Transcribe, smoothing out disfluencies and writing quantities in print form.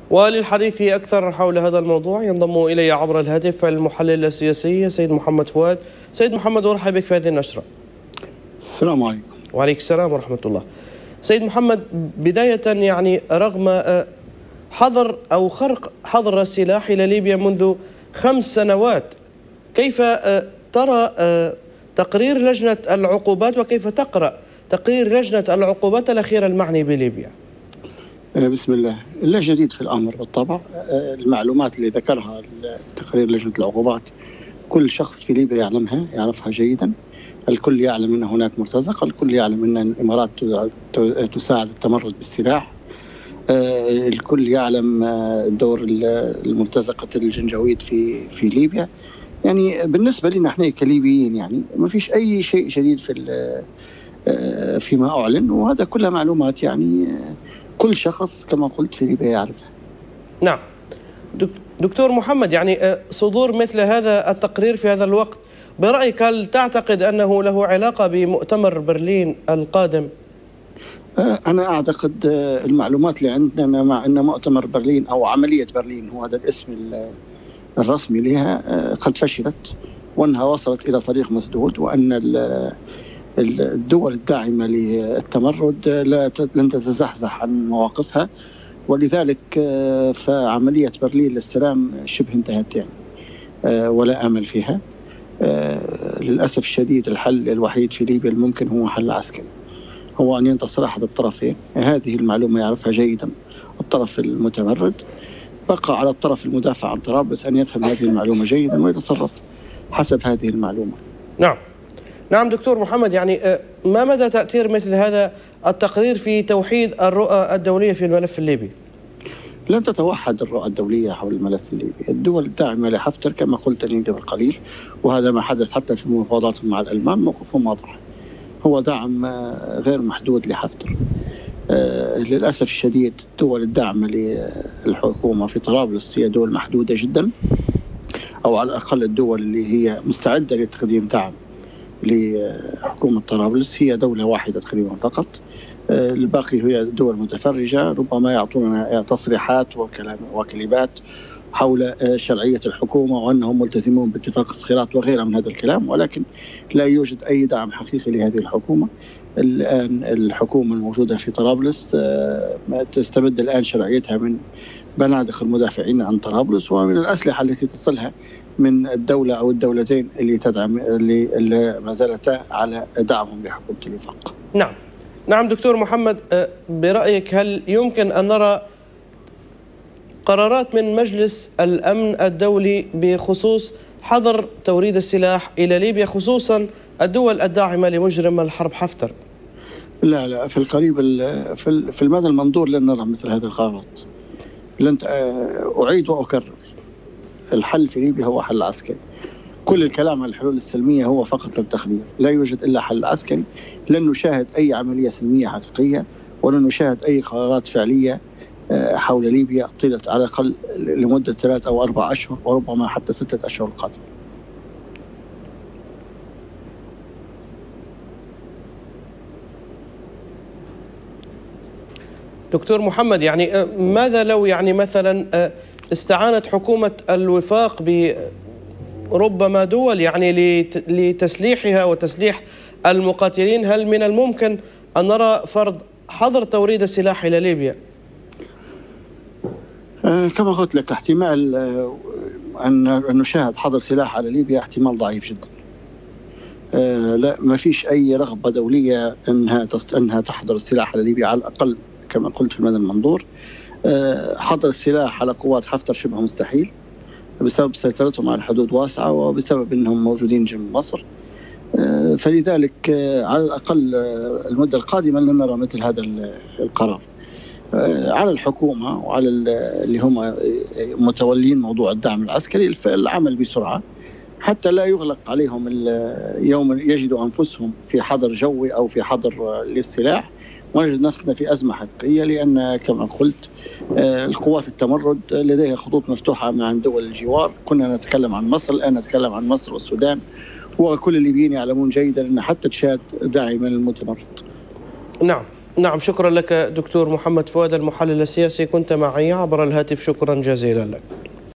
وللحديث أكثر حول هذا الموضوع ينضم إلي عبر الهاتف المحلل السياسي سيد محمد فؤاد. سيد محمد، أرحب بك في هذه النشرة. السلام عليكم. وعليك السلام ورحمة الله. سيد محمد، بداية يعني رغم حظر أو خرق حظر السلاح إلى ليبيا منذ 5 سنوات، كيف ترى تقرير لجنة العقوبات وكيف تقرأ تقرير لجنة العقوبات الأخيرة المعني بليبيا؟ بسم الله. لا جديد في الأمر بالطبع. المعلومات اللي ذكرها تقرير لجنة العقوبات كل شخص في ليبيا يعرفها جيدا. الكل يعلم أن هناك مرتزقة، الكل يعلم أن الإمارات تساعد التمرد بالسلاح، الكل يعلم دور المرتزقة الجنجويد في ليبيا. يعني بالنسبة لنا احنا كليبيين يعني ما فيش أي شيء جديد فيما أعلن، وهذا كلها معلومات يعني كل شخص كما قلت في ليبيا يعرفها. نعم دكتور محمد، يعني صدور مثل هذا التقرير في هذا الوقت برأيك هل تعتقد أنه له علاقة بمؤتمر برلين القادم؟ أنا أعتقد المعلومات اللي عندنا مع أن مؤتمر برلين أو عملية برلين هو هذا الاسم الرسمي لها قد فشلت، وأنها وصلت إلى طريق مسدود، وأن الدول الداعمة للتمرد لن تتزحزح عن مواقفها، ولذلك فعملية برلين للسلام شبه انتهت يعني، ولا أمل فيها. للأسف الشديد الحل الوحيد في ليبيا الممكن هو حل عسكري، هو أن ينتصر أحد الطرفين. هذه المعلومة يعرفها جيدا الطرف المتمرد، بقى على الطرف المدافع عن طرابلس أن يفهم هذه المعلومة جيدا ويتصرف حسب هذه المعلومة. نعم دكتور محمد، يعني ما مدى تأثير مثل هذا التقرير في توحيد الرؤى الدولية في الملف الليبي؟ لن تتوحد الرؤى الدولية حول الملف الليبي. الدول الداعمة لحفتر كما قلت لي قبل قليل، وهذا ما حدث حتى في مفاوضاتهم مع الألمان، موقفهم واضح، هو دعم غير محدود لحفتر. للأسف الشديد الدول الداعمة للحكومة في طرابلس هي دول محدودة جدا، أو على الأقل الدول اللي هي مستعدة لتقديم دعم لحكومة طرابلس هي دولة واحدة تقريبا فقط. الباقي هي دول متفرجة، ربما يعطوننا تصريحات وكلمات حول شرعية الحكومة وأنهم ملتزمون باتفاق الصخيرات وغيرها من هذا الكلام، ولكن لا يوجد أي دعم حقيقي لهذه الحكومة. الآن الحكومة الموجودة في طرابلس تستمد الآن شرعيتها من بنادق المدافعين عن طرابلس ومن الأسلحة التي تصلها من الدولة أو الدولتين اللي تدعم اللي ما زالتا على دعمهم لحكومة الوفاق. نعم دكتور محمد، برأيك هل يمكن أن نرى قرارات من مجلس الأمن الدولي بخصوص حظر توريد السلاح إلى ليبيا، خصوصا الدول الداعمة لمجرم الحرب حفتر؟ لا، في القريب في المدى المنظور لن نرى مثل هذه القرارات. أعيد وأكرر، الحل في ليبيا هو حل عسكري. كل الكلام عن الحلول السلمية هو فقط للتخدير، لا يوجد إلا حل عسكري. لن نشاهد أي عملية سلمية حقيقية، ولن نشاهد أي قرارات فعلية حول ليبيا طيلة على الأقل لمدة 3 أو 4 أشهر، وربما حتى 6 أشهر القادمة. دكتور محمد، يعني ماذا لو يعني مثلا استعانت حكومة الوفاق بربما دول يعني لتسليحها وتسليح المقاتلين؟ هل من الممكن أن نرى فرض حظر توريد السلاح إلى ليبيا؟ كما قلت لك، احتمال أن نشاهد حظر سلاح على ليبيا احتمال ضعيف جدا. لا، ما فيش أي رغبة دولية أنها تحظر السلاح على ليبيا، على الأقل كما قلت في المدى المنظور. حظر السلاح على قوات حفتر شبه مستحيل بسبب سيطرتهم على الحدود واسعة، وبسبب أنهم موجودين جنب مصر. فلذلك على الأقل المدة القادمة لن نرى مثل هذا القرار. على الحكومة وعلى اللي هم متولين موضوع الدعم العسكري العمل بسرعة حتى لا يغلق عليهم يوم يجدوا أنفسهم في حظر جوي أو في حظر للسلاح ونجد نفسنا في أزمة حقيقية، لأن كما قلت القوات التمرد لديها خطوط مفتوحة مع دول الجوار. كنا نتكلم عن مصر، الآن نتكلم عن مصر والسودان، وكل الليبيين يعلمون جيدا أن حتى تشاد داعمة للمتمرد. نعم نعم، شكرا لك دكتور محمد فؤاد المحلل السياسي، كنت معي عبر الهاتف، شكرا جزيلا لك.